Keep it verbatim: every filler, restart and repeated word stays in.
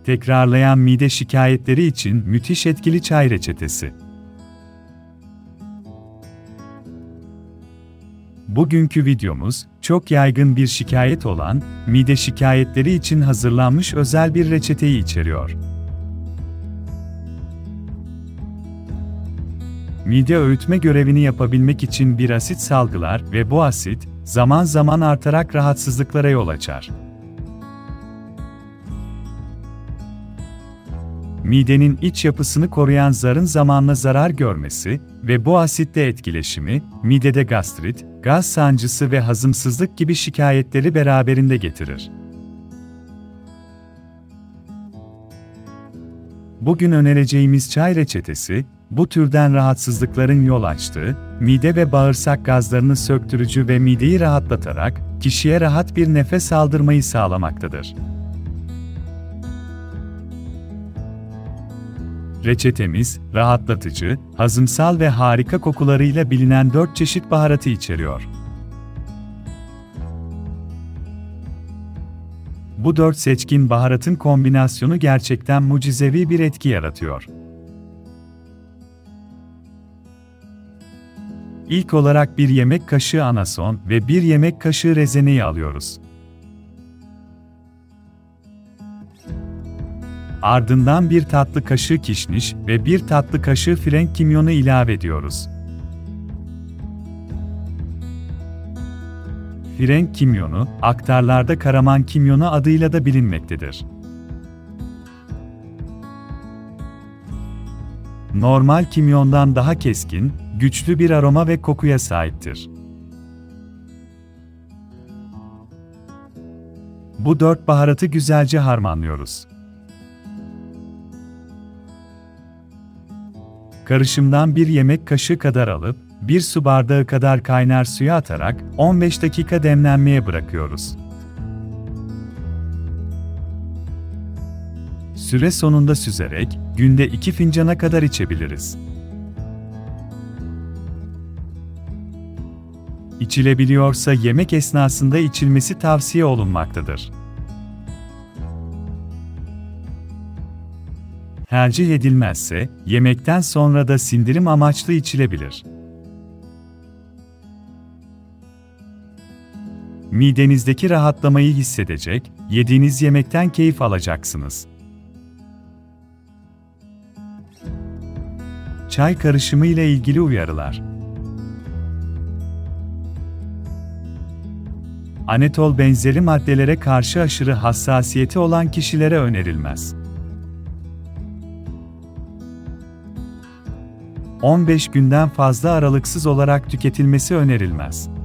Tekrarlayan mide şikayetleri için müthiş etkili çay reçetesi. Bugünkü videomuz, çok yaygın bir şikayet olan, mide şikayetleri için hazırlanmış özel bir reçeteyi içeriyor. Mide öğütme görevini yapabilmek için bir asit salgılar ve bu asit, zaman zaman artarak rahatsızlıklara yol açar. Midenin iç yapısını koruyan zarın zamanla zarar görmesi ve bu asitle etkileşimi, midede gastrit, gaz sancısı ve hazımsızlık gibi şikayetleri beraberinde getirir. Bugün önereceğimiz çay reçetesi, bu türden rahatsızlıkların yol açtığı, mide ve bağırsak gazlarını söktürücü ve mideyi rahatlatarak, kişiye rahat bir nefes aldırmayı sağlamaktadır. Reçetemiz, rahatlatıcı, hazımsal ve harika kokularıyla bilinen dört çeşit baharatı içeriyor. Bu dört seçkin baharatın kombinasyonu gerçekten mucizevi bir etki yaratıyor. İlk olarak bir yemek kaşığı anason ve bir yemek kaşığı rezeneyi alıyoruz. Ardından bir tatlı kaşığı kişniş ve bir tatlı kaşığı frenk kimyonu ilave ediyoruz. Frenk kimyonu, aktarlarda karaman kimyonu adıyla da bilinmektedir. Normal kimyondan daha keskin, güçlü bir aroma ve kokuya sahiptir. Bu dört baharatı güzelce harmanlıyoruz. Karışımdan bir yemek kaşığı kadar alıp, bir su bardağı kadar kaynar suya atarak on beş dakika demlenmeye bırakıyoruz. Süre sonunda süzerek, günde iki fincana kadar içebiliriz. İçilebiliyorsa yemek esnasında içilmesi tavsiye olunmaktadır. Tercih edilmezse, yemekten sonra da sindirim amaçlı içilebilir. Midenizdeki rahatlamayı hissedecek, yediğiniz yemekten keyif alacaksınız. Çay karışımı ile ilgili uyarılar. Anetol benzeri maddelere karşı aşırı hassasiyeti olan kişilere önerilmez. on beş günden fazla aralıksız olarak tüketilmesi önerilmez.